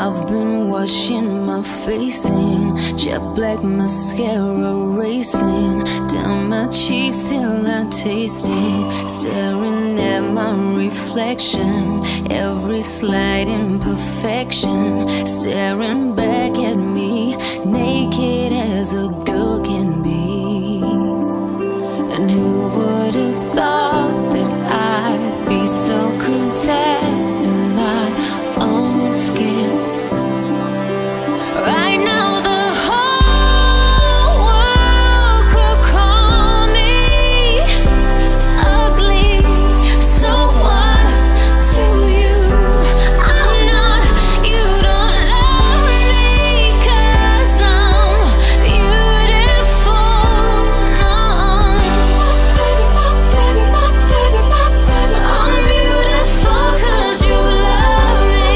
I've been washing my face in jet black mascara racing down my cheeks till I taste it. Staring at my reflection, every slight imperfection. Staring back at me, naked as a girl can be. And who would have thought that I'd be so content in my own skin? Right now the whole world could call me ugly. So what to you? I'm not, you don't love me 'cause I'm beautiful. No, I'm beautiful 'cause you love me.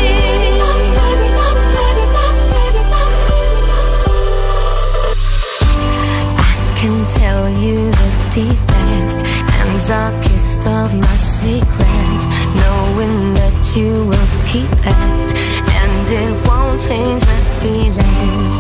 I can tell you the deepest and darkest of my secrets, knowing that you will keep it, and it won't change my feelings.